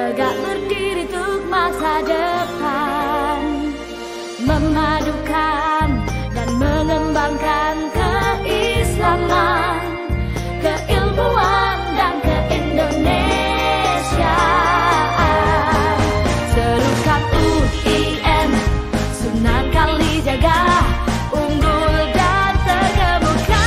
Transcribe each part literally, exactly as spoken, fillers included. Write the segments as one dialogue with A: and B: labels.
A: tegak berdiri untuk masa depan, memadukan dan mengembangkan keislaman, keilmuan dan keindonesiaan. Serukan U I N, Sunan Kalijaga, unggul dan terkemuka.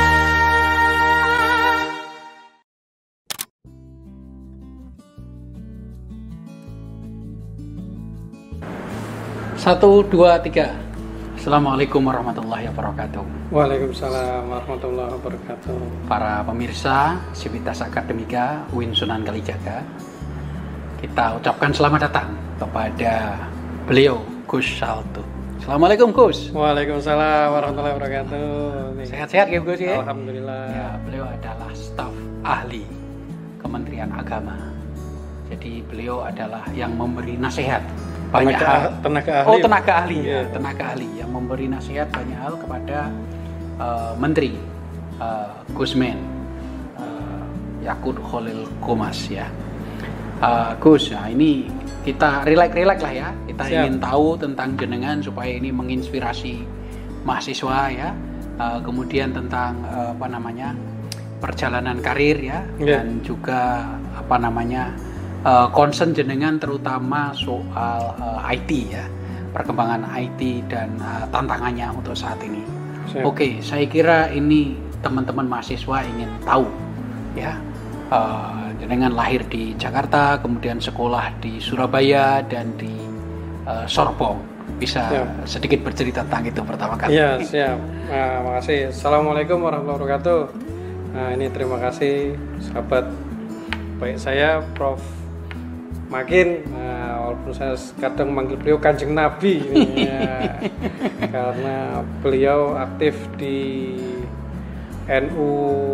B: Satu, dua, tiga. Assalamualaikum warahmatullahi wabarakatuh.
C: Waalaikumsalam warahmatullahi wabarakatuh.
B: Para pemirsa Sivitas Akademika U I N Sunan Kalijaga, kita ucapkan selamat datang kepada beliau Gus Saltu. Assalamualaikum Gus.
C: Waalaikumsalam warahmatullahi wabarakatuh.
B: Sehat-sehat ya Gus ya?
C: Alhamdulillah.
B: Ya, beliau adalah staf ahli Kementerian Agama. Jadi beliau adalah yang memberi nasihat banyak
C: tenaga,
B: hal.
C: Tenaga ahli.
B: Oh, tenaga ahli ya,
C: yeah.
B: tenaga ahli yang memberi nasihat banyak hal kepada uh, Menteri uh, Gusmen uh, Yakut Khalil Qomas ya. Uh, Gus, nah ini kita relax-relax lah ya. Kita
C: Siap.
B: ingin tahu tentang jenengan supaya ini menginspirasi mahasiswa ya. Uh, kemudian tentang uh, apa namanya perjalanan karir ya,
C: yeah.
B: dan juga apa namanya Uh, concern jenengan terutama soal uh, I T ya, perkembangan I T dan uh, tantangannya untuk saat ini. Siap. Oke, saya kira ini teman-teman mahasiswa ingin tahu ya, uh, jenengan lahir di Jakarta, kemudian sekolah di Surabaya dan di uh, Sorong. Bisa siap. Sedikit bercerita tentang itu pertama kali.
C: Iya, siap. Nah, makasih. Assalamualaikum warahmatullahi wabarakatuh. Nah, ini terima kasih sahabat baik saya Prof Makin, nah, walaupun saya kadang manggil beliau Kanjeng Nabi ini, ya, karena beliau aktif di N U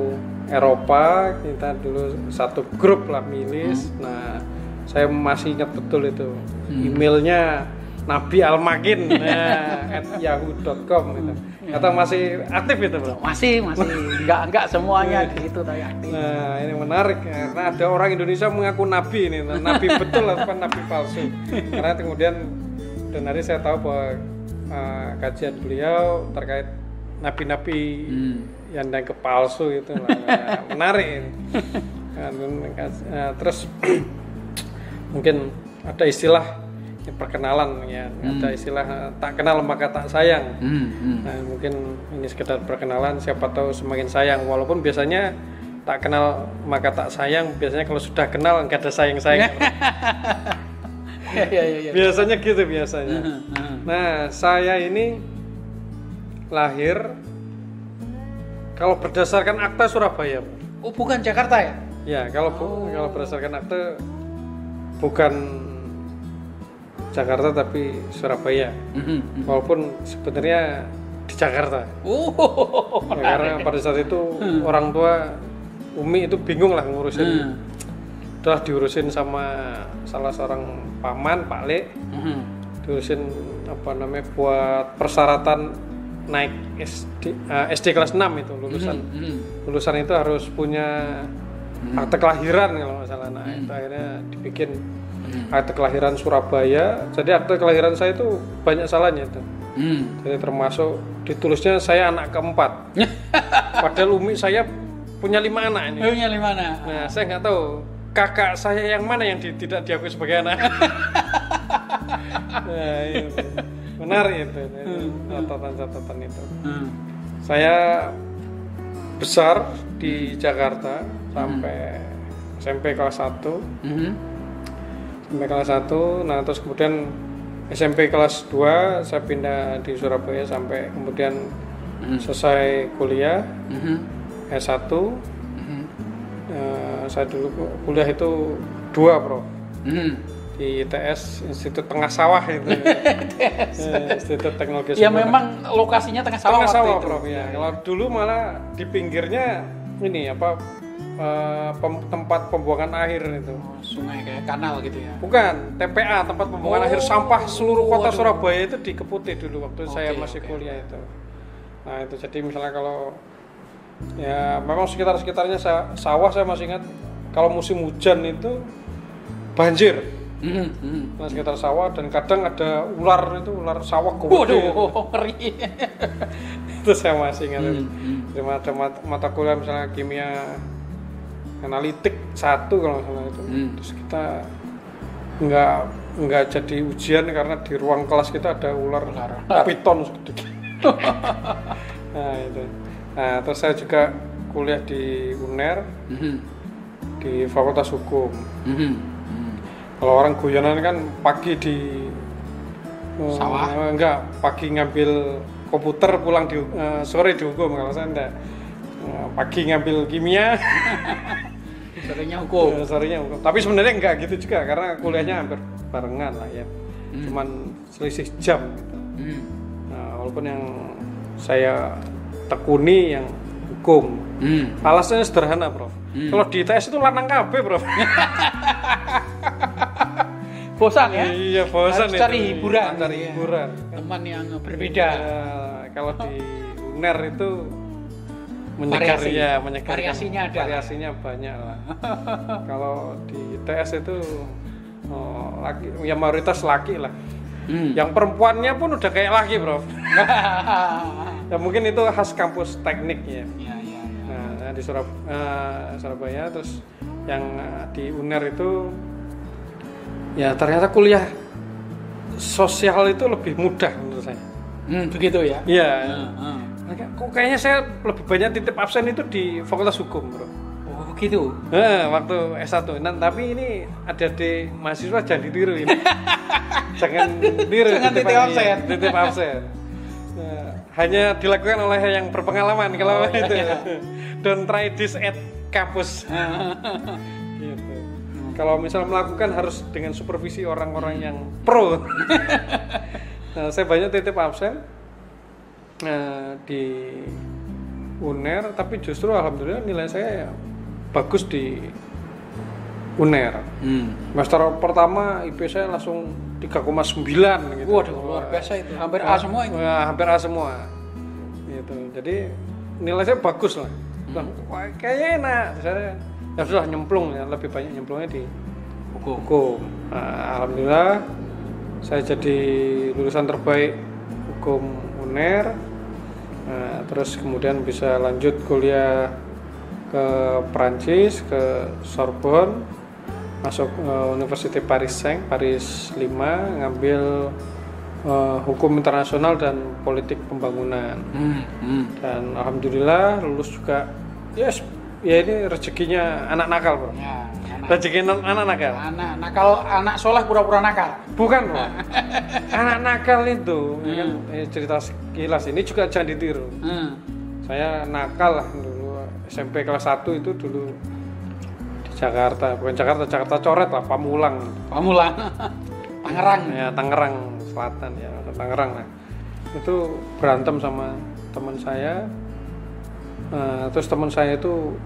C: Eropa, kita dulu satu grup lah milis. Hmm. Nah, saya masih ingat betul itu hmm. emailnya Nabi Al-Makin nah, at yahoo dot com gitu. Atau masih aktif itu bro?
B: Masih, masih enggak enggak semuanya di situ tapi aktif.
C: Nah ini menarik karena ada orang Indonesia mengaku nabi ini, nabi betul atau nabi palsu. Karena kemudian dan hari saya tahu bahwa uh, kajian beliau terkait nabi-nabi hmm. yang dianggap palsu itu nah, menarik. Nah, uh, terus mungkin ada istilah perkenalan ya, hmm. ada istilah tak kenal maka tak sayang. Hmm, hmm. Nah, mungkin ini sekedar perkenalan, siapa tahu semakin sayang. Walaupun biasanya tak kenal maka tak sayang, biasanya kalau sudah kenal nggak ada sayang-sayang. ya, ya, ya, ya. Biasanya gitu biasanya. Nah, saya ini lahir kalau berdasarkan akta Surabaya.
B: Oh, bukan Jakarta ya?
C: Ya, kalau oh. kalau berdasarkan akta bukan Jakarta tapi Surabaya, mm-hmm. walaupun sebenarnya di Jakarta. Oh, ya, karena pada saat itu hmm. orang tua Umi itu bingung lah ngurusin, hmm. udah diurusin sama salah seorang paman Pak Le, mm-hmm. diurusin apa namanya buat persyaratan naik S D, uh, S D kelas enam itu lulusan, mm-hmm. lulusan itu harus punya mm-hmm. akte kelahiran kalau nggak salah. Nah mm-hmm. itu akhirnya dibikin akte kelahiran Surabaya. Jadi akte kelahiran saya itu banyak salahnya itu. Hmm. Jadi termasuk ditulisnya saya anak keempat. Padahal umi saya punya lima anak ini.
B: Punya lima anak.
C: Nah saya nggak tahu kakak saya yang mana yang di, tidak diakui sebagai anak. Nah, itu. Menarik itu, catatan-catatan itu. Hmm. Saya besar di Jakarta sampai hmm. S M P kelas satu. Hmm. S M P kelas satu, nah terus kemudian S M P kelas dua saya pindah di Surabaya sampai kemudian mm-hmm. selesai kuliah mm-hmm. S satu. Mm-hmm. Uh, saya dulu kuliah itu dua bro, mm-hmm. di I T S Institut Tengah Sawah itu. uh, Institut Teknologi
B: ya Sumber. Memang lokasinya Tengah Sawah.
C: Tengah Sawah bro ya. Kalau dulu malah di pinggirnya ini apa Uh, pem- tempat pembuangan akhir itu.
B: Oh, sungai kayak kanal gitu ya?
C: Bukan, T P A, tempat pembuangan oh, akhir sampah seluruh kota aduh. Surabaya itu di Keputih dulu waktu okay, saya masih okay. kuliah itu. Nah itu jadi misalnya kalau ya memang sekitar-sekitarnya sawah saya masih ingat kalau musim hujan itu banjir.
B: Hmm, hmm.
C: Nah, sekitar sawah dan kadang ada ular itu ular sawah gede.
B: Waduh, ngeri.
C: Itu saya masih ingat.
B: Hmm, hmm.
C: Terima ada mata, mata kuliah misalnya kimia analitik satu kalau nggak salah itu.
B: Hmm.
C: Terus kita nggak nggak jadi ujian karena di ruang kelas kita ada ular piton segede. Nah itu. Nah terus saya juga kuliah di U N E R
B: Hmm.
C: di Fakultas Hukum.
B: Hmm.
C: Kalau orang guyonan kan pagi di
B: sawah,
C: uh, enggak pagi ngambil komputer pulang di uh, sore di hukum. Kalau saya enggak uh, pagi ngambil kimia,
B: sorenya hukum.
C: uh, sorenya hukum. Tapi sebenarnya enggak gitu juga karena kuliahnya hampir barengan lah ya. Hmm. Cuman selisih jam. Gitu. Hmm. Nah, walaupun yang saya tekuni yang hukum. Hmm. Alasannya sederhana, Prof. Hmm. Kalau di I T S itu lanang kabeh, Prof.
B: Bosan ya?
C: Iya, bosan.
B: Harus cari hiburan,
C: cari
B: ya.
C: hiburan.
B: Teman yang berbeda.
C: Ya, kalau di U N E R itu menyegar
B: variasi.
C: Ya, menyegar.
B: Variasinya ada.
C: Variasinya banyak lah. Kalau di I T S itu oh, laki, ya mayoritas laki lah. Hmm. Yang perempuannya pun udah kayak laki, Bro. Ya mungkin itu khas kampus teknik ya. Ya, ya, ya. Nah, di Surab uh, Surabaya terus yang uh, di U N E R itu ya ternyata kuliah sosial itu lebih mudah menurut saya.
B: Hmm, begitu ya?
C: Iya.
B: Hmm, hmm.
C: Kok kayaknya saya lebih banyak titip absen itu di Fakultas Hukum, Bro.
B: Oh, gitu.
C: Nah, waktu S satu. Nah, tapi ini adik-adik mahasiswa jangan ditiru ini. Jangan tiru.
B: Jangan titip absen.
C: Titip absen. Nah, hanya dilakukan oleh yang berpengalaman kalau oh, itu. Iya. Don't try this at kampus. Gitu. Kalau misal melakukan harus dengan supervisi orang-orang yang pro. Nah, saya banyak titip absen nah, di U N E R, tapi justru alhamdulillah nilai saya bagus di U N E R. Hmm. Semester pertama I P saya langsung tiga koma sembilan gitu.
B: Waduh, luar biasa itu. Hampir A semua itu.
C: Nah, hampir A semua. Gitu. Jadi nilai saya bagus lah. Hmm. Wah, kayaknya enak. Saya ya sudah nyemplung ya, lebih banyak nyemplungnya di hukum. hukum. Nah, alhamdulillah saya jadi lulusan terbaik hukum U N E R. Nah, terus kemudian bisa lanjut kuliah ke Perancis, ke Sorbonne, masuk uh, University Paris lima, Paris lima, ngambil uh, hukum internasional dan politik pembangunan. Hmm, hmm. Dan alhamdulillah lulus juga. Yes, ya ini rezekinya anak nakal, Bro. Ya, anak. Rezeki anak nakal. Anak
B: nakal, anak soleh pura-pura nakal.
C: Bukan, Bro. Anak nakal itu, hmm. kan, eh, cerita sekilas ini juga jangan ditiru. Hmm. Saya nakal lah dulu S M P kelas satu itu dulu di Jakarta, bukan Jakarta, Jakarta coret lah, Pamulang.
B: Pamulang. Tangerang.
C: Ya, Tangerang Selatan ya, Tangerang lah. Itu berantem sama teman saya. Nah, terus teman saya itu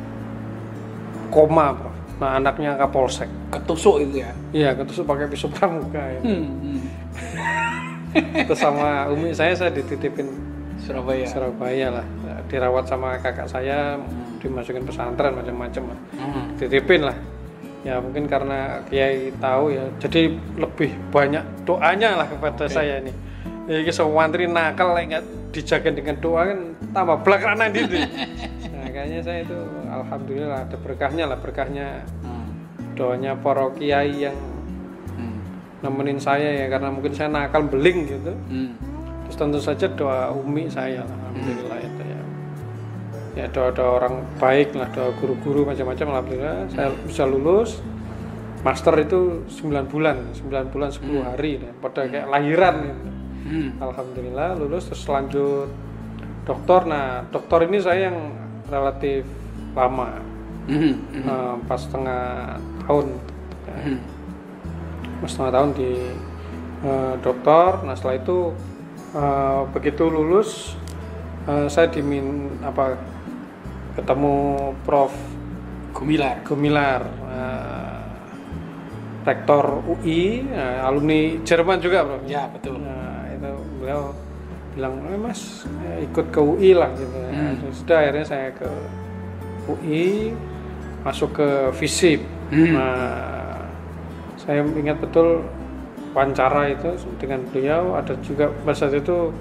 C: koma, Bro. Nah, anaknya Kapolsek.
B: Ketusuk itu ya?
C: Iya, ketusuk pakai pisau pramuka ya. Hmm, hmm. Terus sama umi saya saya dititipin
B: Surabaya.
C: Surabaya lah. Dirawat sama kakak saya, hmm. dimasukin pesantren macam-macam lah. Hmm. Dititipin lah. Ya mungkin karena kiai tahu ya. Jadi lebih banyak doanya lah kepada okay. saya ini. Jadi sewantri nakal enggak dijaga dengan doa kan tambah belakang gitu. Nah, kayaknya saya itu alhamdulillah ada berkahnya lah, berkahnya hmm. doanya para kiai yang hmm. nemenin saya ya, karena mungkin saya nakal beling gitu. Hmm. Terus tentu saja doa umi saya lah, alhamdulillah hmm. itu ya. Ya doa-doa orang baik lah, doa guru-guru macam-macam, alhamdulillah hmm. saya bisa lulus. Master itu sembilan bulan, sembilan bulan sepuluh hmm. hari ya, pada kayak lahiran gitu. Hmm. Alhamdulillah lulus, terus lanjut doktor. Nah doktor ini saya yang relatif lama, hmm. uh, pas setengah tahun, hmm. pas setengah tahun di uh, doktor. Nah setelah itu uh, begitu lulus uh, saya dimin apa ketemu Prof
B: Gumilar,
C: Gumilar. Uh, rektor U I, uh, alumni Jerman juga, Bro.
B: Ya betul.
C: Nah, itu beliau bilang, eh, Mas eh, ikut ke U I lah gitu. Hmm. Nah, sudah akhirnya saya ke U I, masuk ke FISIP. Hmm. Nah, saya ingat betul wawancara itu dengan beliau, ada juga pada saat itu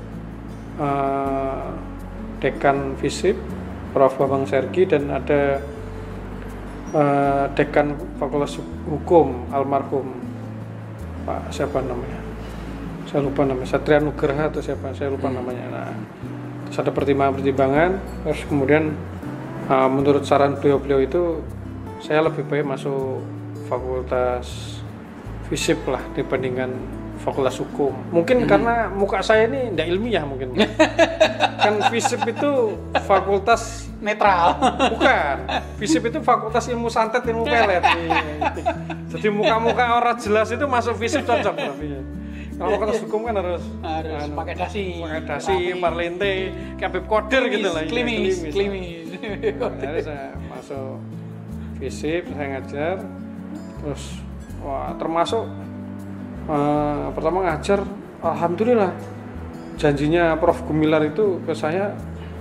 C: uh, Dekan FISIP Prof Bambang Sergi, dan ada uh, Dekan Fakultas Hukum almarhum Pak siapa namanya, saya lupa namanya, Satria Nugraha atau siapa, saya lupa namanya. Nah, terus ada pertimbangan-pertimbangan, terus kemudian uh, menurut saran beliau-beliau itu saya lebih baik masuk Fakultas FISIP lah dibandingkan Fakultas Hukum. Mungkin hmm. karena muka saya ini tidak ilmiah mungkin. Kan FISIP itu fakultas
B: netral.
C: Bukan. FISIP itu fakultas ilmu santet, ilmu pelet. Jadi muka-muka orang jelas itu masuk FISIP cocok. Kalau Fakultas Hukum kan harus
B: harus anu, pakai dasi,
C: pakai dasi, parlente, kabeh koder gitu lah.
B: Klimis, klimis.
C: Jadi saya masuk FISIP, saya ngajar, terus wah termasuk uh, pertama ngajar, alhamdulillah janjinya Prof Gumilar itu ke saya,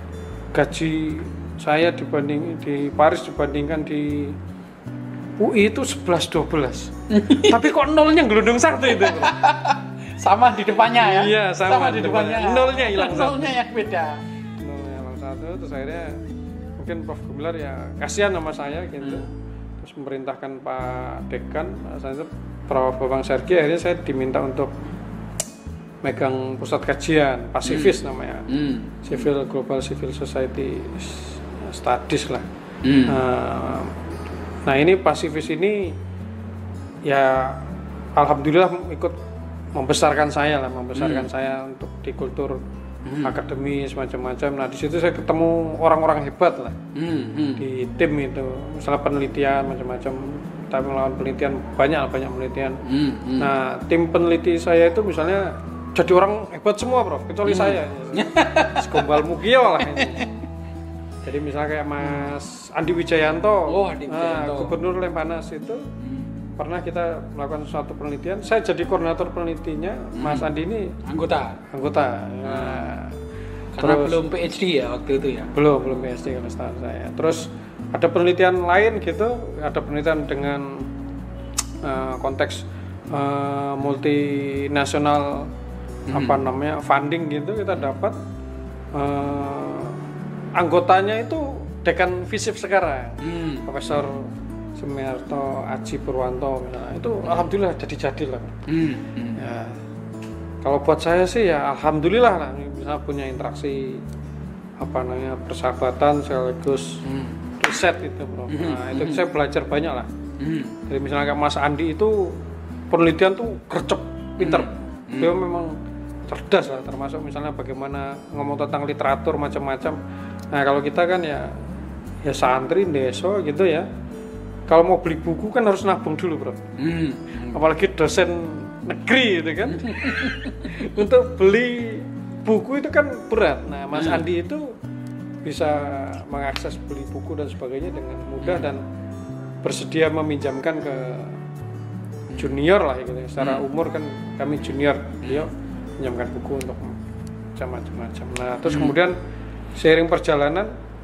C: gaji saya dibanding di Paris dibandingkan di U I itu sebelas dua belas. Tapi kok nolnya gelundung satu itu, Bro.
B: Sama di depannya ya?
C: Iya, sama,
B: sama di depannya.
C: Nolnya hilang satu.
B: Nolnya yang beda.
C: Nolnya hilang satu, terus akhirnya mungkin Prof Gumilar ya kasihan sama saya gitu. Hmm. Terus memerintahkan Pak Dekan, saya itu Prof Bambang Sergi, akhirnya saya diminta untuk megang pusat kajian Pasifis hmm. namanya, hmm. Civil Global Civil Society Studies lah. Hmm. Uh, nah ini Pasifis ini ya alhamdulillah ikut membesarkan saya lah, membesarkan hmm. saya untuk di kultur hmm. akademis macam-macam. Nah di situ saya ketemu orang-orang hebat lah hmm. Hmm. di tim itu, misalnya penelitian macam-macam. Tapi melakukan penelitian banyak banyak penelitian. Hmm. Hmm. Nah tim peneliti saya itu misalnya jadi orang hebat semua, Prof, kecuali hmm. saya. Segombal Mugio lah ini. Jadi misalnya kayak Mas Andi Wijayanto,
B: oh, Andi Wijayanto.
C: Nah, Gubernur Lemhanas itu hmm. pernah kita melakukan suatu penelitian. Saya jadi koordinator penelitinya, hmm. Mas Andi ini
B: anggota.
C: Anggota.
B: Hmm.
C: Nah,
B: karena
C: terus,
B: belum P H D ya waktu itu ya.
C: Belum, belum P H D kalau setahu saya. Terus ada penelitian lain gitu, ada penelitian dengan uh, konteks uh, multinasional hmm. apa namanya funding gitu, kita dapat uh, anggotanya itu Dekan FISIP sekarang, hmm. Profesor Sumiarto Aji Purwanto misalnya, itu alhamdulillah jadi-jadi lah. Hmm. Hmm. Ya, kalau buat saya sih ya alhamdulillah lah, bisa punya interaksi apa namanya persahabatan sekaligus hmm. riset itu, Bro. Nah, itu hmm. saya belajar banyak lah. Hmm. Jadi misalnya kayak Mas Andi itu penelitian tuh gercep, pinter. Hmm. Dia memang cerdas lah, termasuk misalnya bagaimana ngomong tentang literatur macam-macam. Nah, kalau kita kan ya ya santri deso gitu ya. Kalau mau beli buku kan harus nabung dulu, Bro. Hmm. Apalagi dosen negeri gitu kan. Untuk beli buku itu kan berat. Nah, Mas hmm. Andi itu bisa mengakses beli buku dan sebagainya dengan mudah dan bersedia meminjamkan ke junior lah gitu. Secara hmm. umur kan kami junior, beliau pinjamkan buku untuk macam-macam. Nah, terus hmm. kemudian seiring perjalanan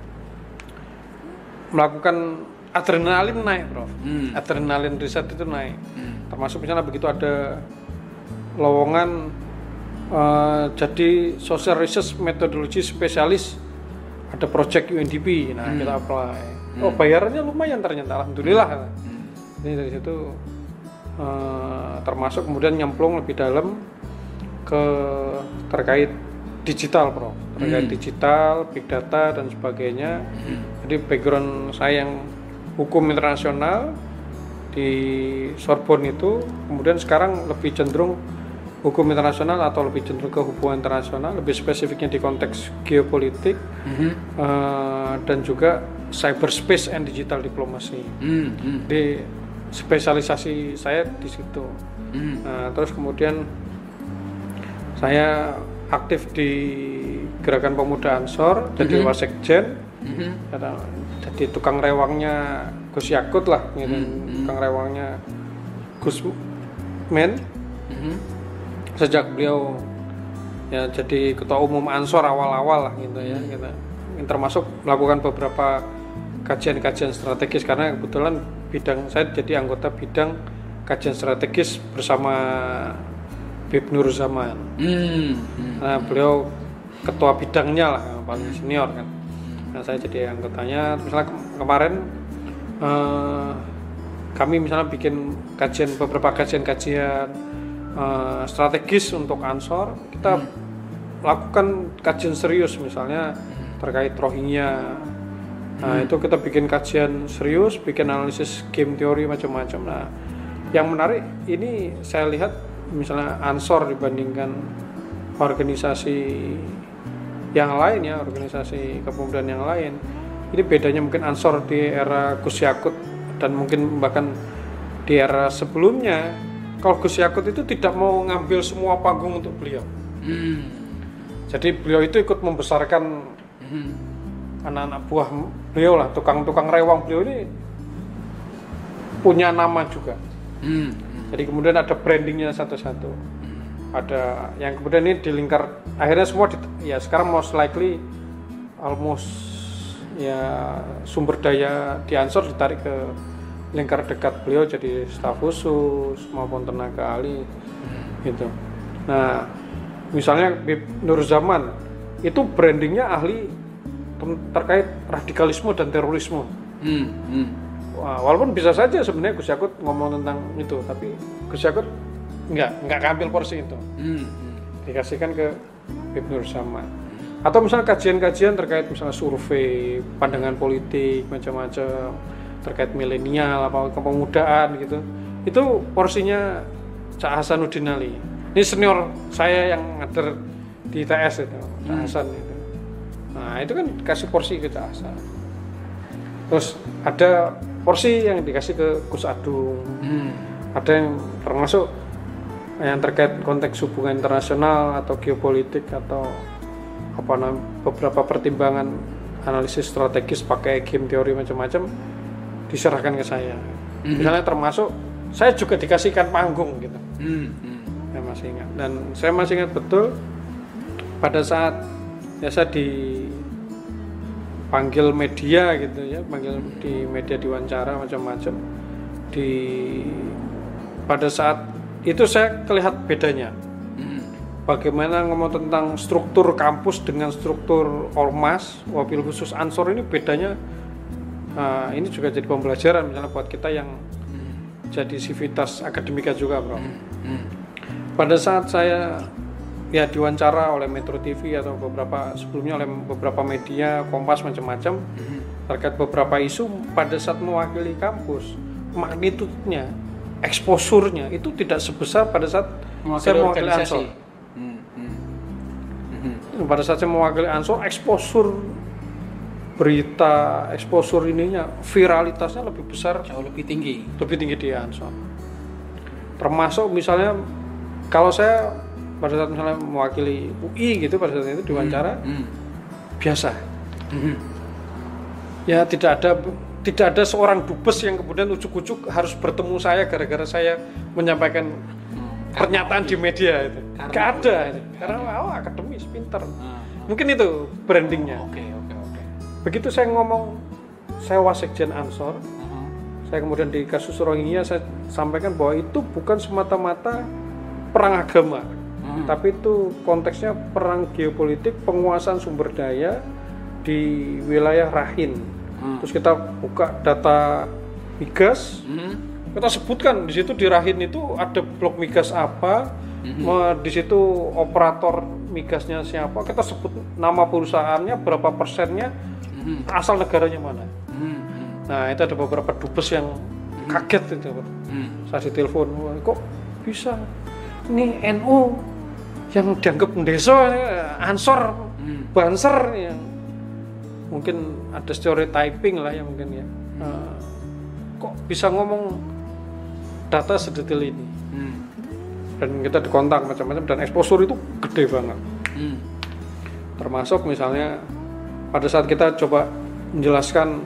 C: melakukan adrenalin naik, Prof. Hmm. Adrenalin riset itu naik. Hmm. Termasuk misalnya begitu ada lowongan uh, jadi social research methodology spesialis, ada project U N D P. Nah, hmm. kita apply. Hmm. Oh, bayarannya lumayan ternyata, alhamdulillah. Hmm. Ini dari situ uh, termasuk kemudian nyemplung lebih dalam ke terkait digital, Bro. Terkait hmm. digital, big data dan sebagainya. Hmm. Jadi background saya yang hukum internasional di Sorbonne itu, kemudian sekarang lebih cenderung hukum internasional atau lebih cenderung ke hubungan internasional, lebih spesifiknya di konteks geopolitik mm-hmm. uh, dan juga cyberspace and digital diplomacy. Mm-hmm. Di spesialisasi saya di situ. Mm-hmm. Nah, terus kemudian saya aktif di Gerakan Pemuda Ansor, jadi mm-hmm. wasekjen. Mm-hmm. Jadi tukang rewangnya Gus Yakut lah, gitu. Mm-hmm. Tukang rewangnya Gus Men. Mm-hmm. Sejak beliau ya jadi ketua umum Ansor awal-awal lah gitu ya, mm-hmm. gitu. Termasuk melakukan beberapa kajian-kajian strategis karena kebetulan bidang saya jadi anggota bidang kajian strategis bersama Bib Nur Zaman. Hmm. Nah, beliau ketua bidangnya lah, yang paling senior kan. Nah, saya jadi anggotanya. Misalnya ke- kemarin eh, kami misalnya bikin kajian beberapa kajian-kajian eh, strategis untuk Ansor. Kita hmm. lakukan kajian serius misalnya terkait Rohingya. Nah, hmm. itu kita bikin kajian serius, bikin analisis game teori macam-macam. Nah, yang menarik ini saya lihat misalnya Ansor dibandingkan organisasi yang lain ya, organisasi kepemudaan yang lain. Ini bedanya mungkin Ansor di era Gus Yakut dan mungkin bahkan di era sebelumnya. Kalau Gus Yakut itu tidak mau ngambil semua panggung untuk beliau. Hmm. Jadi beliau itu ikut membesarkan hmm. anak-anak buah beliau lah, tukang-tukang rewang beliau ini punya nama juga. Hmm. Jadi kemudian ada brandingnya satu-satu. Ada yang kemudian ini di lingkar akhirnya semua di, ya sekarang most likely almost ya sumber daya di Ansor ditarik ke lingkar dekat beliau jadi staf khusus maupun tenaga ahli gitu. Nah misalnya Bib Nur Zaman itu brandingnya ahli terkait radikalisme dan terorisme. Hmm, hmm. Wah, walaupun bisa saja sebenarnya Gus Yakut ngomong tentang itu, tapi Gus Yakut nggak nggak ngambil porsi itu, hmm. dikasihkan ke Bib Nur Zaman. Atau misalnya kajian-kajian terkait misalnya survei, pandangan politik macam-macam terkait milenial apa kepemudaan gitu, itu porsinya Cak Hasanuddin Ali. Ini senior saya yang ngajar di I T S itu, Cak Hasan itu. Nah itu kan kasih porsi ke Cak Hasan. Terus ada porsi yang dikasih ke Gus Adung, hmm. ada yang termasuk yang terkait konteks hubungan internasional atau geopolitik atau apa namanya beberapa pertimbangan analisis strategis pakai game teori macam-macam diserahkan ke saya. Mm-hmm. Misalnya termasuk saya juga dikasihkan panggung gitu. Mm-hmm. Saya masih ingat dan saya masih ingat betul pada saat ya saya dipanggil media gitu ya, panggil di media diwawancara macam-macam di pada saat itu saya kelihatan bedanya. Bagaimana ngomong tentang struktur kampus dengan struktur ormas, wabil khusus Ansor ini bedanya. Uh, ini juga jadi pembelajaran misalnya buat kita yang jadi sivitas akademika juga, bro. Pada saat saya ya diwawancara oleh Metro T V atau beberapa sebelumnya oleh beberapa media, Kompas macam-macam terkait beberapa isu, pada saat mewakili kampus, magnitudenya, exposure-nya itu tidak sebesar pada saat mewakili saya mewakili Ansor. Hmm, hmm. Hmm. Pada saat saya mewakili Ansor, exposure berita, exposure ininya, viralitasnya lebih besar,
B: jauh lebih tinggi,
C: lebih tinggi di Ansor. Termasuk misalnya kalau saya pada saat misalnya mewakili U I gitu pada saat itu diwawancara, hmm. Hmm. biasa. Hmm. Ya tidak ada tidak ada seorang dubes yang kemudian ujuk-ujuk harus bertemu saya gara-gara saya menyampaikan hmm. pernyataan di media itu. Nggak ada, itu. Karena oh, akademis, pintar. Hmm. Mungkin itu brandingnya.
B: Oke, oke, oke.
C: Begitu saya ngomong, saya wasekjen Ansor, uh-huh. saya kemudian di kasus Rohingya saya sampaikan bahwa itu bukan semata-mata perang agama, uh-huh. tapi itu konteksnya perang geopolitik, penguasaan sumber daya di wilayah Rakhine. Terus kita buka data migas, mm-hmm. kita sebutkan di situ di Rakhine itu ada blok migas apa, mm-hmm. di situ operator migasnya siapa, kita sebut nama perusahaannya, berapa persennya, mm-hmm. asal negaranya mana. Mm-hmm. Nah itu ada beberapa dubes yang mm-hmm. kaget itu, mm-hmm. saya ditelepon, kok bisa? Ini N U yang dianggap mendeso, Ansor, mm-hmm. Banser yang mungkin ada stereotyping lah ya mungkin ya. Uh, kok bisa ngomong data sedetail ini? Hmm. Dan kita dikontak macam-macam dan exposure itu gede banget. Hmm. Termasuk misalnya pada saat kita coba menjelaskan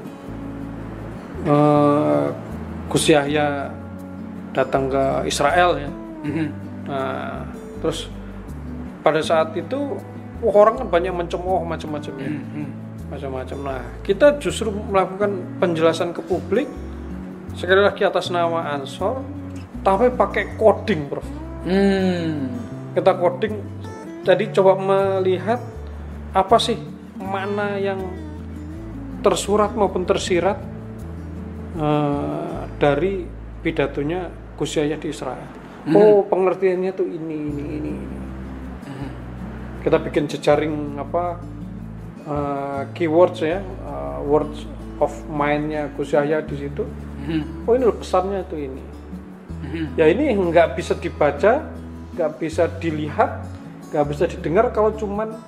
C: uh, Gus Yahya datang ke Israel ya. Hmm. Nah, terus pada saat itu orang kan banyak mencemooh macam-macam ya. Hmm. macam-macam. Nah, kita justru melakukan penjelasan ke publik sekali lagi atas nama Ansor tapi pakai coding, Prof.
B: Hmm.
C: Kita coding, jadi coba melihat apa sih mana yang tersurat maupun tersirat uh, dari pidatonya Gus Yahya di Israel. Hmm. Oh, pengertiannya tuh ini ini ini. ini. Hmm. Kita bikin jejaring apa uh, keywords ya, uh, words of mind-nya Gus Yahya di situ. Hmm. Oh, ini pesannya tuh ini. Hmm. Ya ini nggak bisa dibaca, nggak bisa dilihat, nggak bisa didengar kalau cuman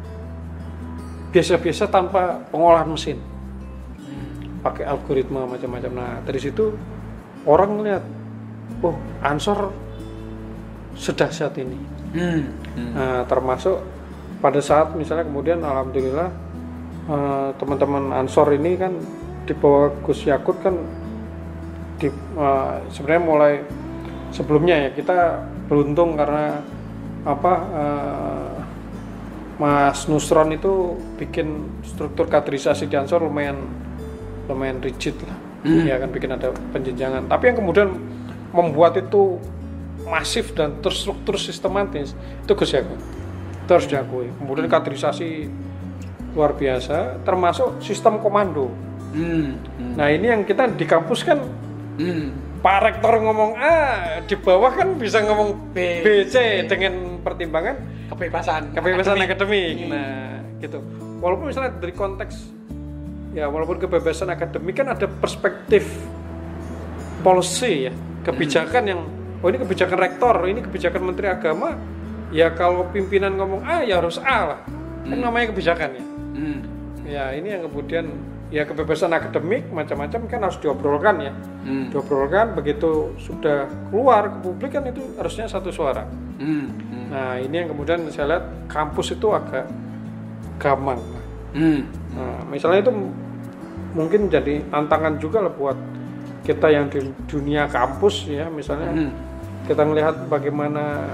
C: biasa-biasa tanpa pengolahan mesin. Hmm. Pakai algoritma macam-macam. Nah, dari situ orang lihat, oh, Ansor sedahsyat ini. Hmm. Hmm. Nah, termasuk pada saat misalnya kemudian alhamdulillah uh, teman-teman Ansor ini kan di bawah Gus Yakut kan di, uh, sebenarnya mulai sebelumnya ya kita beruntung karena apa uh, Mas Nusron itu bikin struktur kaderisasi di Ansor lumayan lumayan rigid lah. Hmm. Ya kan bikin ada penjenjangan. Tapi yang kemudian membuat itu masif dan terstruktur sistematis itu Gus Yakut. Itu harus diakui. Kemudian kaderisasi luar biasa, termasuk sistem komando. Hmm. Hmm. Nah ini yang kita di kampus kan, hmm. Pak Rektor ngomong A, di bawah kan bisa ngomong B, B C dengan pertimbangan
B: kebebasan,
C: kebebasan akademik. akademik. Nah gitu. Walaupun misalnya dari konteks ya walaupun kebebasan akademik kan ada perspektif policy ya, kebijakan hmm. yang oh ini kebijakan rektor, ini kebijakan Menteri Agama. Ya kalau pimpinan ngomong A ya harus A lah. Hmm. Kan namanya kebijakan ya. Hmm. Ya ini yang kemudian ya kebebasan akademik macam-macam kan harus diobrolkan ya. Hmm. Diobrolkan begitu sudah keluar ke publik kan itu harusnya satu suara. Hmm. Hmm. Nah, ini yang kemudian saya lihat kampus itu agak gamang. Hmm. Nah, misalnya itu mungkin jadi tantangan juga lah buat kita yang di dunia kampus ya, misalnya hmm. kita melihat bagaimana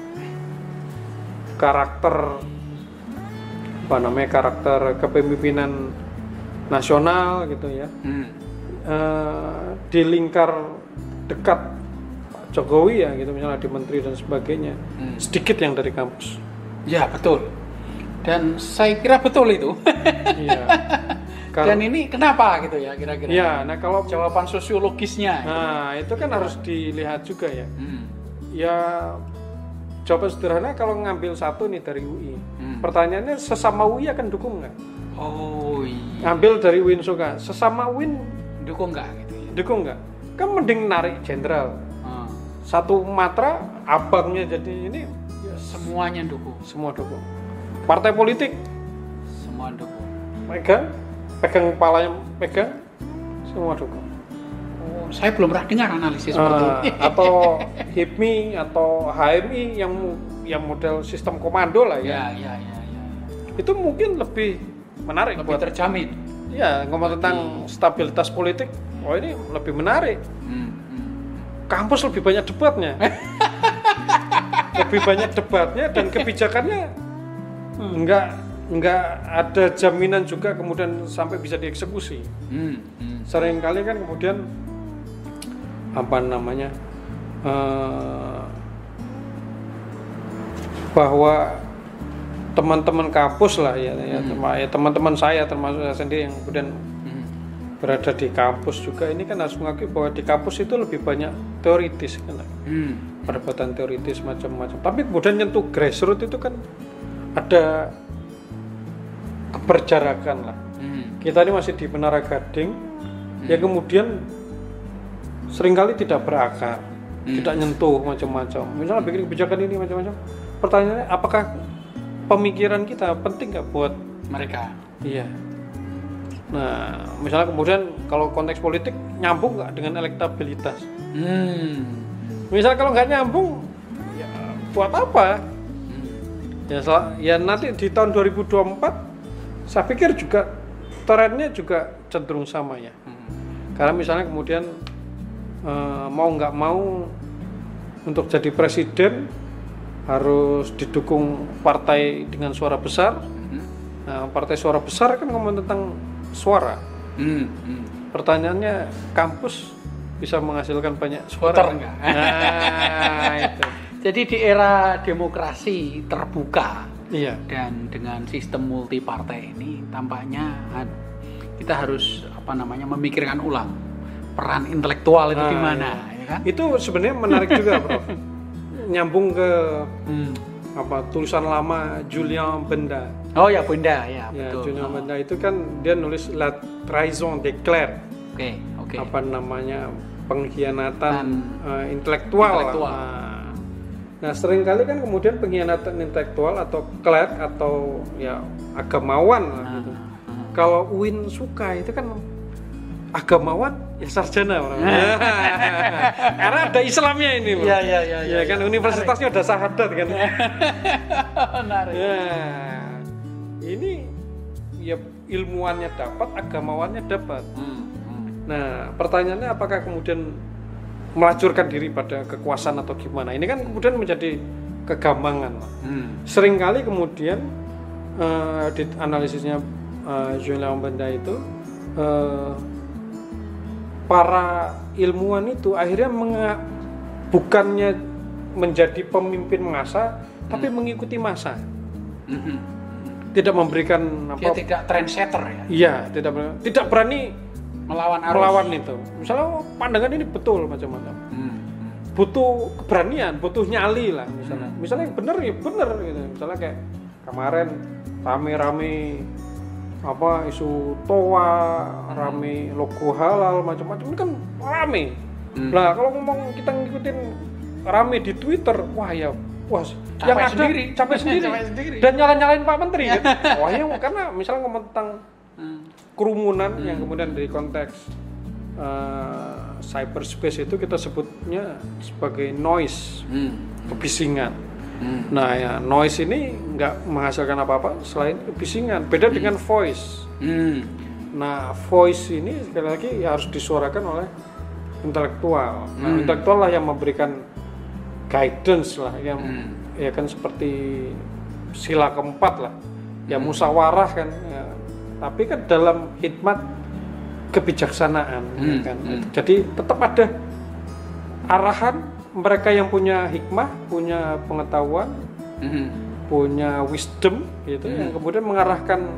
C: karakter apa namanya karakter kepemimpinan nasional gitu ya, hmm. uh, di lingkar dekat Pak Jokowi ya gitu misalnya di menteri dan sebagainya, hmm. sedikit yang dari kampus. Ya
B: betul. Dan saya kira betul itu. Iya. Kalau, dan ini kenapa gitu ya kira-kira?
C: Ya, nah kalau
B: jawaban sosiologisnya.
C: Nah itu, itu kan harus dilihat juga ya. Hmm. Ya jawaban sederhana kalau ngambil satu nih dari U I. Hmm. Pertanyaannya sesama U I akan dukung nggak?
B: Oh iya.
C: Ambil dari U I N Suka, sesama U I N
B: dukung nggak gitu ya?
C: Dukung nggak? Kan mending narik jenderal. Hmm. Satu matra abangnya jadi ini
B: ya, semuanya dukung.
C: Semua dukung. Partai politik
B: semua dukung.
C: Pegang, pegang kepalanya pegang, semua dukung.
B: Oh, saya belum pernah dengar analisis uh, seperti itu.
C: Atau H I P M I atau H M I yang yang model sistem komando lah ya.
B: Ya, ya, ya, ya.
C: Itu mungkin lebih menarik,
B: lebih
C: buat
B: terjamin.
C: Ya, ngomong tentang stabilitas politik. Oh ini lebih menarik. Hmm, hmm. Kampus lebih banyak debatnya. Lebih banyak debatnya dan kebijakannya hmm. enggak enggak ada jaminan juga kemudian sampai bisa dieksekusi. Hmm, hmm. Seringkali kan kemudian apa namanya uh, bahwa teman-teman kampus lah ya, ya, hmm. ya teman-teman saya termasuk saya sendiri yang kemudian hmm. berada di kampus juga ini kan harus mengakui bahwa di kampus itu lebih banyak teoritis kan, hmm. perdebatan teoritis macam-macam. Tapi kemudian nyentuh grassroots itu kan ada keberjarakan lah. Hmm. Kita ini masih di Menara Gading, hmm. yang kemudian seringkali tidak berakar, hmm. tidak nyentuh macam-macam. Misalnya bikin kebijakan ini macam-macam. Pertanyaannya apakah pemikiran kita penting nggak buat
B: mereka?
C: Iya. Nah, misalnya kemudian kalau konteks politik nyambung nggak dengan elektabilitas? Hmm. Misalnya kalau nggak nyambung, ya buat apa? Hmm. Ya, ya nanti di tahun dua ribu dua puluh empat, saya pikir juga trennya juga cenderung sama ya. Hmm. Karena misalnya kemudian eh, mau nggak mau untuk jadi presiden harus didukung partai dengan suara besar. Mm-hmm. Nah, partai suara besar kan ngomong tentang suara. Mm-hmm. Pertanyaannya kampus bisa menghasilkan banyak
B: suara
C: enggak? Nah, itu.
B: Jadi di era demokrasi terbuka
C: iya.
B: dan dengan sistem multi partai ini tampaknya kita harus apa namanya memikirkan ulang peran intelektual itu
C: nah,
B: di mana,
C: iya.
B: ya kan?
C: Itu sebenarnya menarik juga, Prof. Nyambung ke hmm. apa tulisan lama Julien Benda.
B: Oh ya Benda ya,
C: ya
B: betul.
C: Julien
B: oh.
C: Benda itu kan dia nulis La Trahison d'éclair.
B: Oke, okay, oke. Okay.
C: Apa namanya pengkhianatan uh, intelektual. intelektual. Nah, nah seringkali kan kemudian pengkhianatan intelektual atau clerk atau ya agamawan lah gitu. Uh, uh. Kalau U I N suka itu kan agamawan ya sarjana orang. Karena ada Islamnya ini, Bro.
B: Iya iya iya.
C: Ya, ya kan ya. Universitasnya ada syahadat kan.
B: Menarik.
C: Ya. Ini ya ilmuannya dapat, agamawannya dapat. Hmm. Nah, pertanyaannya apakah kemudian melacurkan diri pada kekuasaan atau gimana? Ini kan kemudian menjadi kegambangan. Hmm. Seringkali kemudian uh, di analisisnya uh, Julien Benda itu uh, para ilmuwan itu akhirnya menga- bukannya menjadi pemimpin massa, hmm. tapi mengikuti massa. Hmm. Tidak memberikan
B: apa? Dia tidak trendsetter ya?
C: Iya, tidak tidak berani
B: melawan arus.
C: Melawan itu. Misalnya pandangan ini betul macam-macam. Hmm. Butuh keberanian, butuh nyali lah misalnya. Hmm. Misalnya yang benar ya benar gitu. Misalnya kayak kemarin rame-rame apa isu toa, hmm. rame logo halal macam-macam ini kan rame. Hmm. Nah, kalau ngomong kita ngikutin rame di Twitter, wah ya wah
B: capek yang ada sendiri.
C: capek sendiri.
B: capek sendiri
C: dan nyalain-nyalain Pak Menteri kan. Wah ya karena misalnya ngomong tentang hmm. kerumunan hmm. yang kemudian dari konteks uh, cyberspace itu kita sebutnya sebagai noise, hmm. kebisingan. Hmm. Nah ya noise ini nggak menghasilkan apa-apa selain kebisingan. Beda hmm. dengan voice. Hmm. Nah voice ini sekali lagi ya harus disuarakan oleh intelektual. Nah hmm. intelektual lah yang memberikan guidance lah, yang hmm. ya kan seperti sila keempat lah, ya hmm. musyawarah kan. Ya. Tapi kan dalam hikmat kebijaksanaan, hmm. ya kan. Hmm. Jadi tetap ada arahan mereka yang punya hikmah, punya pengetahuan, hmm. punya wisdom, gitu, hmm. yang kemudian mengarahkan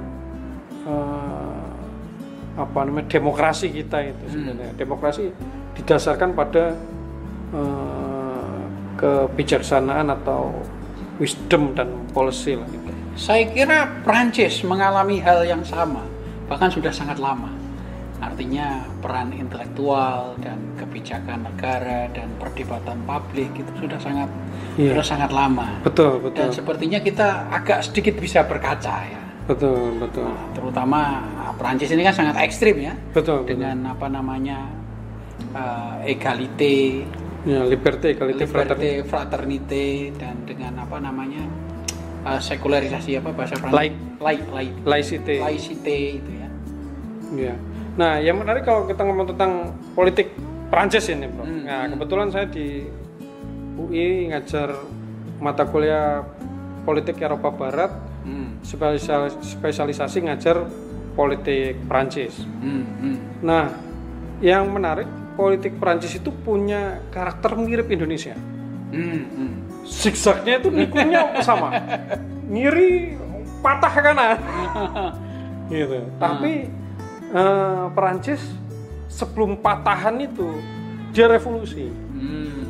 C: uh, apa namanya demokrasi kita itu sebenarnya. Hmm. Demokrasi didasarkan pada uh, kebijaksanaan atau wisdom dan policy lah gitu.
B: Saya kira Prancis mengalami hal yang sama, bahkan sudah sangat lama. Artinya peran intelektual dan kebijakan negara dan perdebatan publik itu sudah sangat yeah. sudah sangat lama.
C: Betul, betul.
B: Dan sepertinya kita agak sedikit bisa berkaca ya.
C: Betul, betul.
B: Nah, terutama Prancis ini kan sangat ekstrim ya.
C: Betul.
B: Dengan
C: betul.
B: apa namanya uh, egalite.
C: Ya, liberté, equalité,
B: fraternité, fraternité dan dengan apa namanya uh, sekularisasi apa bahasa Prancis?
C: Laik,
B: laik,
C: laicité,
B: laicité itu ya.
C: Ya. Nah, yang menarik kalau kita ngomong tentang politik Prancis ini, Bro. Hmm. Nah, kebetulan saya di U I ngajar mata kuliah politik Eropa Barat, hmm. spesialis, spesialisasi ngajar politik Prancis. Hmm. Hmm. Nah, yang menarik politik Prancis itu punya karakter mirip Indonesia. Hmm, hmm. Zigzagnya itu nikungnya sama, ngiri patah ke kanan, gitu. Hmm. Tapi uh, Prancis sebelum patahan itu dia revolusi, hmm.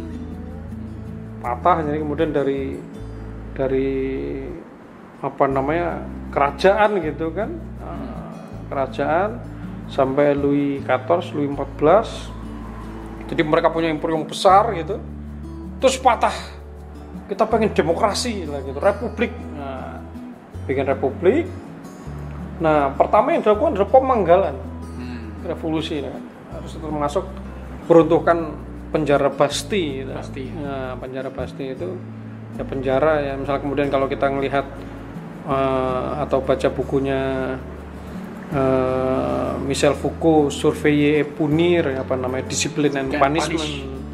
C: patah jadi kemudian dari dari apa namanya kerajaan gitu kan, uh, kerajaan sampai Louis fourbelas, Louis fourbelas. Jadi mereka punya imperium besar gitu, terus patah. Kita pengen demokrasi lah gitu, republik. Nah, bikin republik. Nah, pertama yang dilakukan adalah pemanggalan, hmm. revolusi. Kan. Harus termasuk peruntukan penjara Basti. Gitu.
B: Basti.
C: Nah, penjara Basti itu ya penjara ya. Misalnya kemudian kalau kita ngelihat uh, atau baca bukunya Uh, Michel Foucault, Surveiller et Punir, apa namanya, Discipline and Punishment,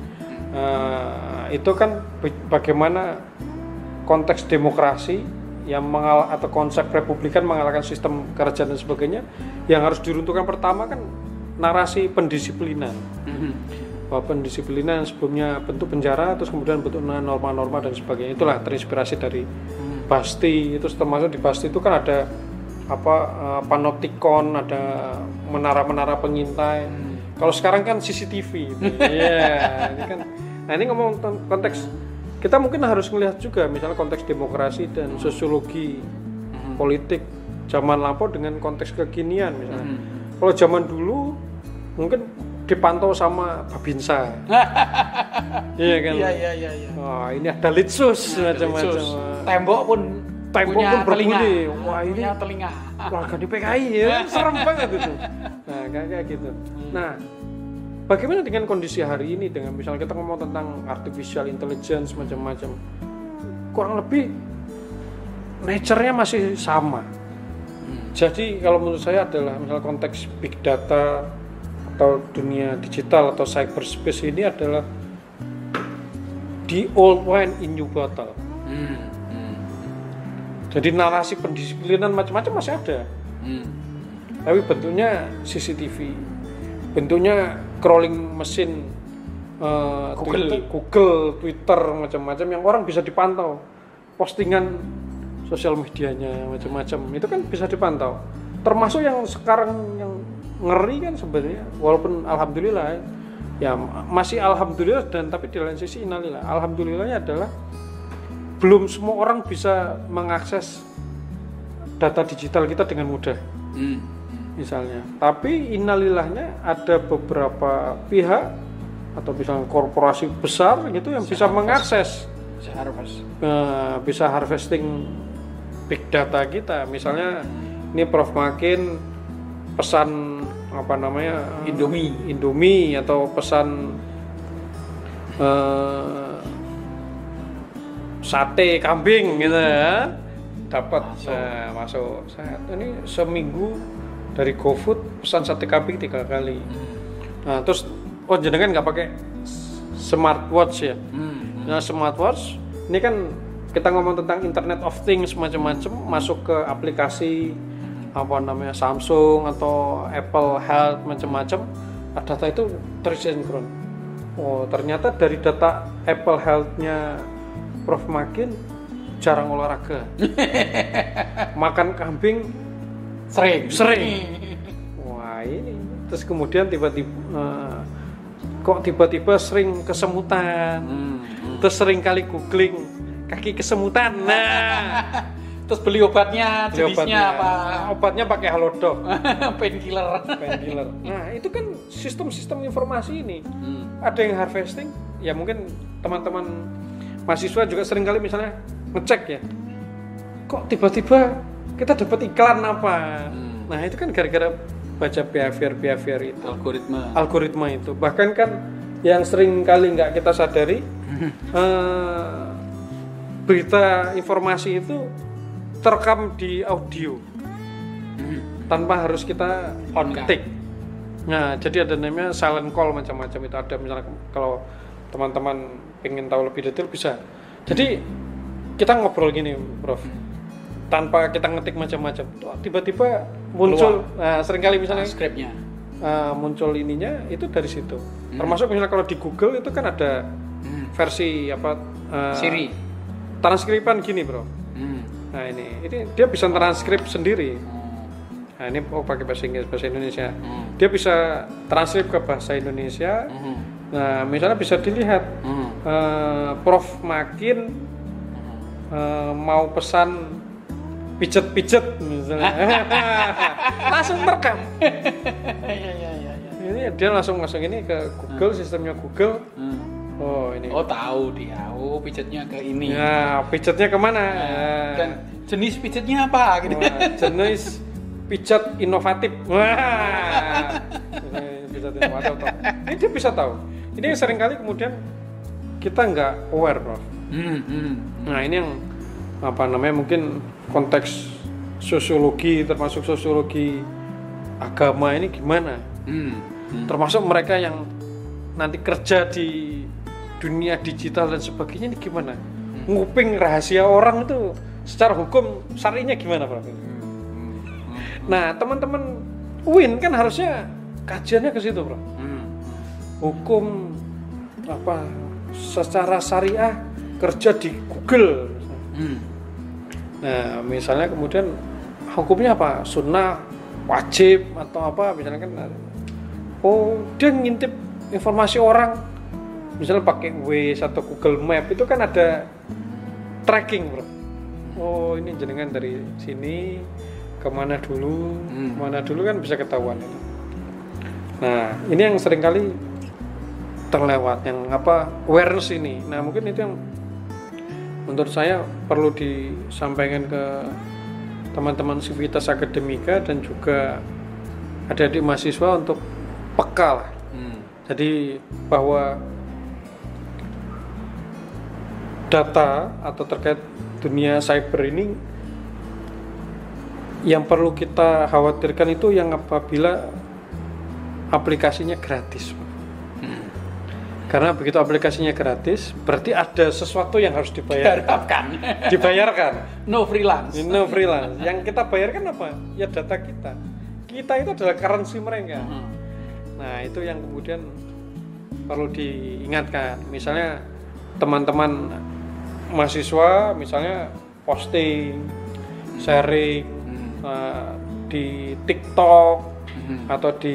C: uh, itu kan bagaimana konteks demokrasi yang mengal atau konsep republikan mengalahkan sistem kerajaan dan sebagainya, yang harus diruntuhkan pertama kan narasi pendisiplinan. Mm-hmm. bahwa pendisiplinan sebelumnya bentuk penjara, terus kemudian bentuk norma-norma dan sebagainya. Itulah terinspirasi dari hmm. Basti. Itu termasuk di Basti itu kan ada apa uh, panoptikon, ada menara-menara pengintai. Hmm. Kalau sekarang kan C C T V. Iya, yeah, ini kan. Nah, ini ngomong konteks kita mungkin harus melihat juga misalnya konteks demokrasi dan sosiologi hmm. politik zaman lampau dengan konteks kekinian misalnya. Hmm. Kalau zaman dulu mungkin dipantau sama Babinsa. Iya kan? Iya iya iya iya. Oh, ini ada litsus nah, macam-macam.
B: Tembok pun
C: tembok pun berbunyi. Wah, ini
B: punya telinga.
C: Warga di P K I ya, serem banget itu. Nah, kayak gitu. Nah, bagaimana dengan kondisi hari ini dengan misalnya kita ngomong tentang artificial intelligence macam-macam. Kurang lebih nature-nya masih sama. Hmm. Jadi kalau menurut saya adalah misalnya konteks big data atau dunia digital atau cyberspace ini adalah the old wine in new bottle. Hmm. Hmm. Jadi narasi pendisiplinan macam-macam masih ada. Hmm. Tapi bentuknya C C T V, bentuknya crawling mesin, uh, Google. Twitter, Google, Twitter macam-macam yang orang bisa dipantau, postingan sosial medianya macam-macam itu kan bisa dipantau. Termasuk yang sekarang yang ngeri kan sebenarnya, walaupun alhamdulillah ya masih alhamdulillah dan tapi di lain sisi innalillah. Alhamdulillahnya adalah belum semua orang bisa mengakses data digital kita dengan mudah. Hmm. Misalnya. Tapi innalillahnya ada beberapa pihak atau misalnya korporasi besar gitu yang bisa, bisa mengakses, bisa harvest, uh, bisa harvesting big data kita. Misalnya ini Prof Makin pesan apa namanya
B: Indomie,
C: Indomie atau pesan uh, sate kambing gitu ya, dapat masuk. Nah, masuk. Saya ini seminggu dari GoFood pesan sate kambing tiga kali. Hmm. Nah, terus oh jenengan nggak pakai smartwatch ya? Hmm. Nah, smartwatch ini kan kita ngomong tentang Internet of Things macam-macam, masuk ke aplikasi apa namanya Samsung atau Apple Health macam-macam, data itu tersinkron. Oh, ternyata dari data Apple Health-nya Prof Makin jarang olahraga. Makan kambing
B: sering
C: sering wah ini terus kemudian tiba-tiba uh, kok tiba-tiba sering kesemutan, hmm, hmm. terus sering kali googling kaki kesemutan, nah
B: terus beli obatnya
C: beli
B: jenisnya
C: obatnya.
B: apa
C: Obatnya pakai Halodoc,
B: painkiller
C: painkiller. Nah itu kan sistem-sistem informasi ini hmm. ada yang harvesting ya, mungkin teman-teman mahasiswa juga sering kali misalnya ngecek ya, kok tiba-tiba kita dapat iklan apa. Hmm. Nah itu kan gara-gara baca behavior-behavior itu,
B: algoritma
C: algoritma itu. Bahkan kan yang sering kali nggak kita sadari eh, berita informasi itu terekam di audio hmm. tanpa harus kita on ketik. Nah jadi ada namanya silent call macam-macam itu ada. Misalnya kalau teman-teman pengen tahu lebih detail bisa. Jadi kita ngobrol gini Prof, tanpa kita ngetik macam-macam, tiba-tiba muncul, nah, seringkali misalnya
B: transkripnya
C: uh, muncul ininya itu dari situ. Hmm. Termasuk misalnya kalau di Google itu kan ada hmm. versi apa uh,
B: Siri
C: transkripan gini bro. Hmm. Nah ini, ini dia bisa transkrip sendiri. Nah ini oh pakai bahasa Inggris, bahasa Indonesia. Hmm. Dia bisa transkrip ke bahasa Indonesia. Hmm. Nah misalnya bisa dilihat hmm. uh, Prof Makin uh, mau pesan pijet-pijet misalnya, langsung terekam.
B: Ya, ya, ya, ya.
C: Ini dia langsung masuk ini ke Google, hmm. sistemnya Google. Hmm. Oh ini.
B: Oh tahu dia, oh pijetnya ke ini.
C: Ya pijetnya kemana?
B: Nah, dan jenis pijetnya apa? Gitu.
C: Wah, jenis pijet inovatif. Wah, ini pijet inovatif. Ini dia bisa tahu. Ini yang sering kali kemudian kita nggak aware, Prof. Hmm, hmm. Nah ini yang apa namanya mungkin konteks sosiologi, termasuk sosiologi agama ini gimana? Hmm. Hmm. Termasuk mereka yang nanti kerja di dunia digital dan sebagainya ini gimana? Hmm. Nguping rahasia orang itu secara hukum syar'inya gimana, Prof? Hmm. Hmm. Nah, teman-teman U I N kan harusnya kajiannya ke situ, Prof. Hmm. Hukum apa secara syariah kerja di Google. Hmm. Nah, misalnya kemudian hukumnya apa? Sunnah, wajib atau apa? Misalnya kan, oh dia ngintip informasi orang, misalnya pakai Waze atau Google Map itu kan ada tracking, bro. Oh ini jenengan dari sini kemana dulu, hmm. kemana dulu kan bisa ketahuan itu. Nah ini yang seringkali terlewat, yang apa awareness ini. Nah mungkin itu yang menurut saya perlu disampaikan ke teman-teman Civitas Akademika dan juga adik-adik mahasiswa untuk peka lah. Hmm. Jadi bahwa data atau terkait dunia cyber ini yang perlu kita khawatirkan itu yang apabila aplikasinya gratis. Hmm. Karena begitu aplikasinya gratis, berarti ada sesuatu yang harus dibayarkan. Dibayarkan.
B: No freelance.
C: No freelance. Yang kita bayarkan apa? Ya data kita. Kita itu adalah currency mereka. Hmm. Nah, itu yang kemudian perlu diingatkan. Misalnya teman-teman mahasiswa misalnya posting, sharing hmm. uh, di TikTok hmm. atau di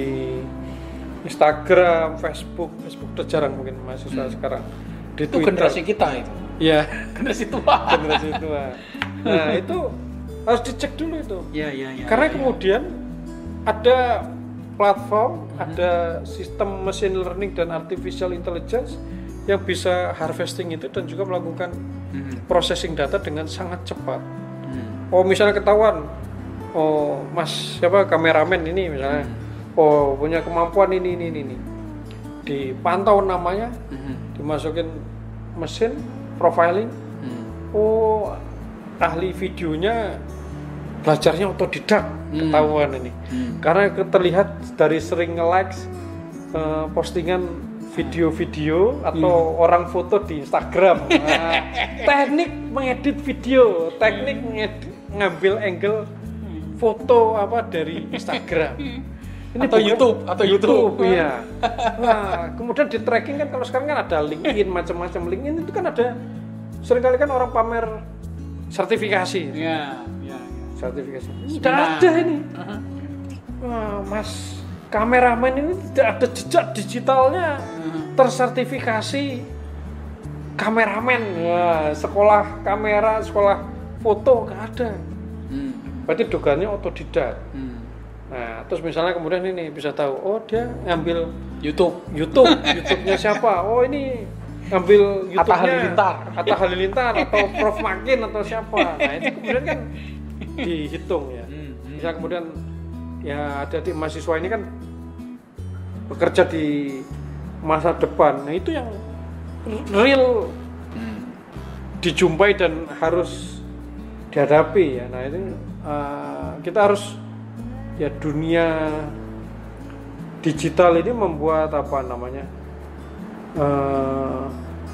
C: Instagram, Facebook, Facebook udah jarang mungkin mahasiswa hmm. sekarang. Di
B: itu Twitter. Generasi kita itu.
C: Iya.
B: Generasi tua.
C: Generasi tua. Nah itu harus dicek dulu itu.
B: Iya iya. Ya,
C: Karena
B: ya,
C: kemudian ya. ada platform, hmm. ada sistem machine learning dan artificial intelligence yang bisa harvesting itu dan juga melakukan hmm. processing data dengan sangat cepat. Hmm. Oh misalnya ketahuan, oh mas siapa kameramen ini misalnya, hmm. oh punya kemampuan ini ini ini, ini. Dipantau namanya, hmm. dimasukin mesin profiling, hmm. oh ahli videonya belajarnya otodidak, hmm. ketahuan ini, hmm. karena terlihat dari sering nge-likes uh, postingan video-video atau hmm. orang foto di Instagram. Nah, teknik mengedit video, teknik mengedit, ngambil angle foto apa dari Instagram.
B: Ini atau bukan, YouTube atau YouTube.
C: YouTube iya. Nah, kemudian di tracking kan kalau sekarang kan ada LinkedIn macam-macam. LinkedIn itu kan ada seringkali kan orang pamer sertifikasi.
B: Iya, iya,
C: sertifikasi. Tidak nah. ada ini. Uh-huh. Wah, Mas kameramen ini tidak ada jejak digitalnya hmm. tersertifikasi kameramen. Wah, sekolah kamera, sekolah foto nggak ada. Hmm. Berarti dugaannya otodidak. Hmm. Nah, terus misalnya kemudian ini bisa tahu, oh dia ngambil
B: YouTube,
C: YouTube, YouTube-nya siapa? Oh ini ngambil YouTube-nya
B: Atta Halilintar,
C: Atta Halilintar atau Prof Makin atau siapa? Nah itu kemudian kan dihitung ya. Hmm. Bisa kemudian ya adik-adik mahasiswa ini kan bekerja di masa depan. Nah itu yang real hmm. dijumpai dan harus dihadapi ya. Nah itu uh, kita harus ya dunia digital ini membuat apa namanya uh,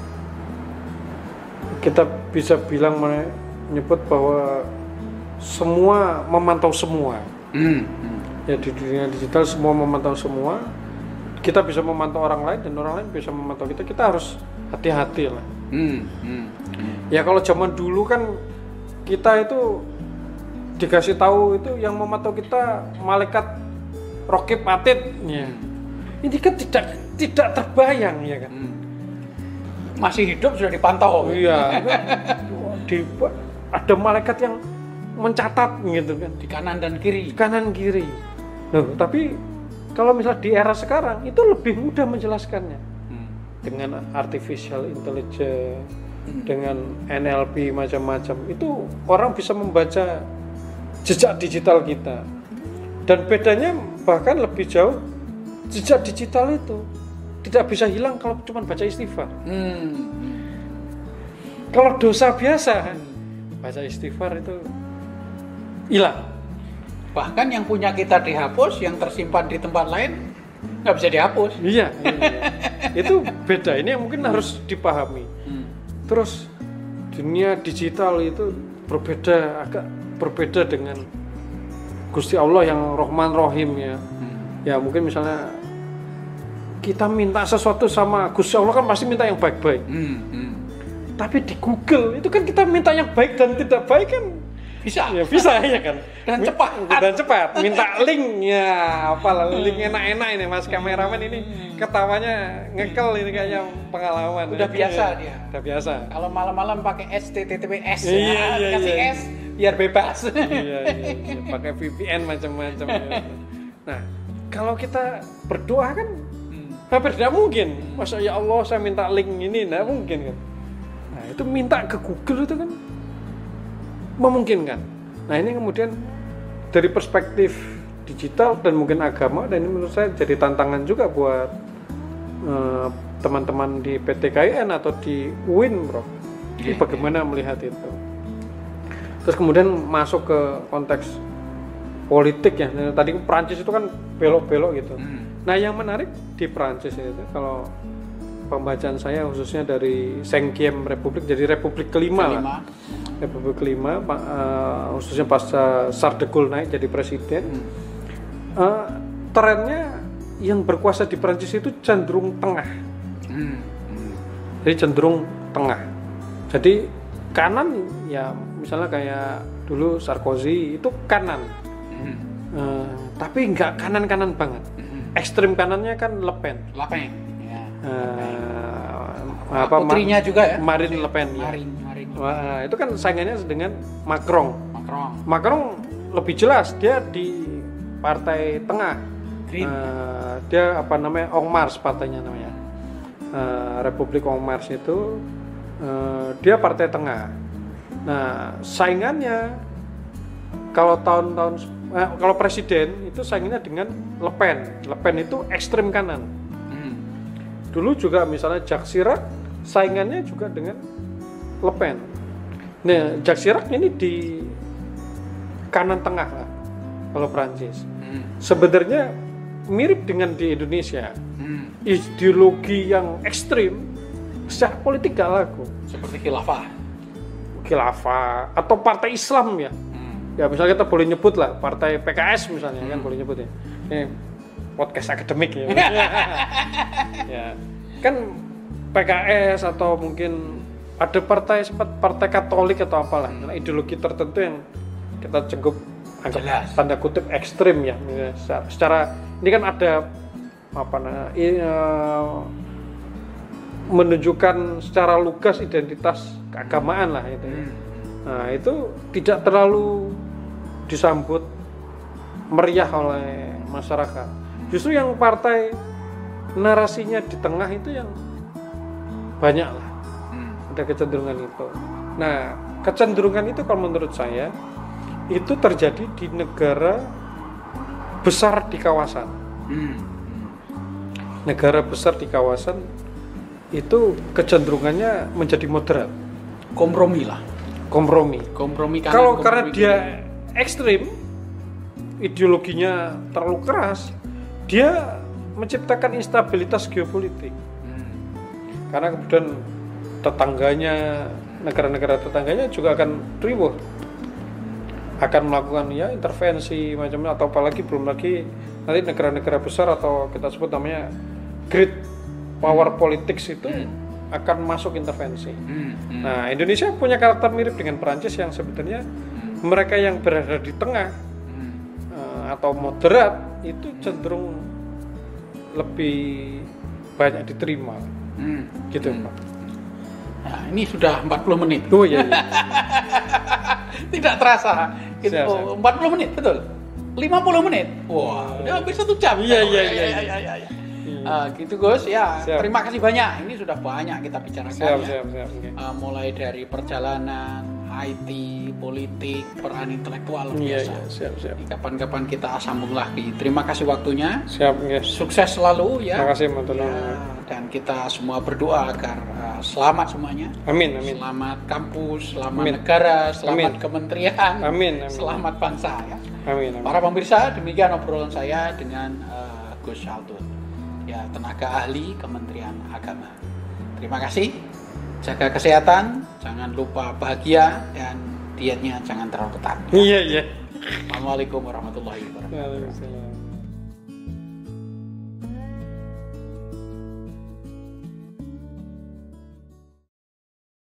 C: kita bisa bilang menyebut bahwa semua memantau semua. Hmm. Ya di dunia digital semua memantau semua. Kita bisa memantau orang lain dan orang lain bisa memantau kita. Kita harus hati-hati lah. Hmm. Hmm. Hmm. Ya kalau zaman dulu kan kita itu dikasih tahu itu yang memantau kita malaikat Raqib Atid. Ya. Ini kan tidak tidak terbayang ya kan. Hmm.
B: Masih hidup sudah dipantau.
C: Iya. Di, ada malaikat yang mencatat gitu kan
B: di kanan dan kiri.
C: Di kanan kiri. Loh, tapi kalau misalnya di era sekarang itu lebih mudah menjelaskannya hmm. dengan artificial intelligence, hmm. dengan N L P macam-macam. Itu orang bisa membaca jejak digital kita. Dan bedanya bahkan lebih jauh, jejak digital itu tidak bisa hilang kalau cuma baca istighfar. Hmm. Kalau dosa biasa, baca istighfar itu hilang.
B: Bahkan yang punya kita dihapus, yang tersimpan di tempat lain nggak bisa dihapus.
C: Iya, iya, iya. Itu beda. Ini yang mungkin harus dipahami. Hmm. Terus dunia digital itu berbeda, agak berbeda dengan Gusti Allah yang Rahman Rahim ya. Hmm. Ya mungkin misalnya kita minta sesuatu sama Gusti Allah kan pasti minta yang baik-baik.
B: Hmm, hmm.
C: Tapi di Google itu kan kita minta yang baik dan tidak baik kan
B: bisa,
C: ya bisa ya kan.
B: Dan cepat,
C: dan cepat. Minta link ya, apalah link enak-enak ini Mas kameramen ini ketawanya ngekel ini kayaknya pengalaman.
B: Udah
C: ya.
B: biasa dia.
C: Udah biasa.
B: Kalau malam-malam pakai H T T P S
C: Iya,
B: ya,
C: iya,
B: kasih
C: iya.
B: S biar bebas.
C: iya, iya, iya. Pakai V P N macam-macam. Ya. Nah, kalau kita berdoa kan hmm. hampir tidak mungkin. Masa ya Allah saya minta link ini, tidak mungkin kan. Nah, itu minta ke Google itu kan memungkinkan. Nah, ini kemudian dari perspektif digital dan mungkin agama, dan ini menurut saya jadi tantangan juga buat uh, teman-teman di P T K I N atau di U I N, Bro. Jadi bagaimana melihat itu? Terus kemudian masuk ke konteks politik ya. Nah, tadi Prancis itu kan belok-belok gitu. Hmm. Nah, yang menarik di Prancis itu kalau pembacaan saya khususnya dari Cinquième Republik, jadi Republik kelima, kelima. lah. Republik kelima, uh, khususnya pasca Charles de Gaulle naik jadi presiden. Hmm. Uh, trennya yang berkuasa di Prancis itu cenderung tengah. Hmm. Hmm. Jadi cenderung tengah. Jadi kanan ya misalnya kayak dulu Sarkozy itu kanan. Hmm. Uh, tapi nggak kanan-kanan banget. Hmm. Ekstrem kanannya kan Le Pen.
B: Le Pen.
C: Uh,
B: apa putrinya Ma- juga ya?
C: Marine Le Pen.
B: Marine, ya. Marine.
C: Wah, itu kan saingannya dengan Macron.
B: Macron.
C: Macron lebih jelas dia di partai tengah. Uh, dia apa namanya? En Marche partainya namanya. Uh, Republik En Marche itu uh, dia partai tengah. Nah, saingannya kalau tahun-tahun eh, kalau presiden itu saingannya dengan Le Pen. Le Pen itu ekstrem kanan. Hmm. Dulu juga misalnya Jacques Chirac saingannya juga dengan Le Pen. Nah, Jacques Chirac ini di kanan tengah lah kalau Prancis. Hmm. Sebenarnya mirip dengan di Indonesia. Hmm. Ideologi yang ekstrim secara politik gak laku.
B: Seperti khilafah.
C: Khilafah atau partai Islam ya. Hmm. Ya misalnya kita boleh nyebut lah partai P K S misalnya hmm. kan boleh nyebut ya. Ini podcast akademik ya. Ya. Kan P K S atau mungkin ada partai sempat partai Katolik atau apalah, hmm. ideologi tertentu yang kita cukup anggap tanda kutip ekstrim ya. Secara, secara ini kan ada apa nah, ini, uh, menunjukkan secara lugas identitas keagamaan lah itu. Hmm. Nah, itu tidak terlalu disambut meriah oleh masyarakat. Justru yang partai narasinya di tengah itu yang banyak lah. Hmm. Ada kecenderungan itu. Nah, kecenderungan itu kalau menurut saya itu terjadi di negara besar di kawasan. Hmm. Negara besar di kawasan itu kecenderungannya menjadi moderat.
B: Kompromi lah.
C: Kompromi.
B: Kompromi kanan,
C: kalau
B: kompromi
C: karena
B: kiri.
C: dia ekstrim, ideologinya terlalu keras, dia menciptakan instabilitas geopolitik. Hmm. Karena kemudian tetangganya, negara-negara tetangganya juga akan ribuh, akan melakukan ya intervensi macam-macam, atau apalagi belum lagi nanti negara-negara besar atau kita sebut namanya great power politics itu hmm. akan masuk intervensi. Hmm. Hmm. Nah, Indonesia punya karakter mirip dengan Perancis yang sebetulnya hmm. mereka yang berada di tengah hmm. uh, atau moderat itu cenderung lebih banyak diterima. Hmm. Gitu, hmm. Pak.
B: Nah, ini sudah empat puluh menit.
C: Oh iya. iya.
B: Tidak terasa. Gitu.
C: Siap,
B: siap. empat puluh menit, betul. lima puluh menit. Wah, udah hampir satu jam.
C: Iya, iya, iya.
B: iya, iya, iya. Uh, gitu Gus ya.
C: Siap.
B: Terima kasih banyak. Ini sudah banyak kita bicarakan.
C: Siap,
B: ya.
C: siap, siap. Okay.
B: Uh, mulai dari perjalanan, I T, politik, peran intelektual luar
C: iya,
B: biasa.
C: Iya, siap, siap.
B: Jadi, kapan-kapan kita sambung lagi. Terima kasih waktunya.
C: Siap, yes.
B: Sukses selalu ya.
C: Terima kasih, mantan.
B: Ya, dan kita semua berdoa agar uh, selamat semuanya.
C: Amin, amin.
B: Selamat kampus, selamat
C: amin.
B: negara, selamat
C: amin.
B: kementerian.
C: Amin, amin.
B: Selamat bangsa ya.
C: Amin, amin.
B: Para pemirsa, demikian obrolan saya dengan uh, Gus Syaldun, ya tenaga ahli Kementerian Agama. Terima kasih. Jaga kesehatan, jangan lupa bahagia, dan dietnya jangan terlalu ketat.
C: Iya, iya.
B: Assalamualaikum warahmatullahi wabarakatuh.
C: Waalaikumsalam.